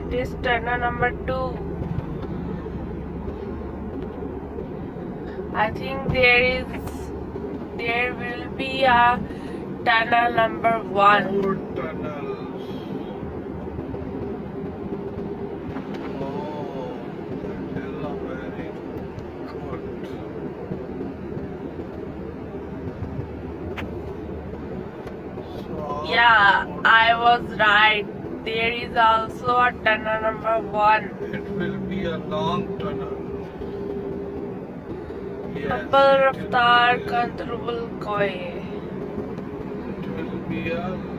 It is tunnel number 2. I think there will be a tunnel number 1. More tunnels. Oh, that is a very good. So Yeah, I was right. There is also a tunnel number 1. it will be a long tunnel. Yes, Upper it Raftar will Controllable Koi. be a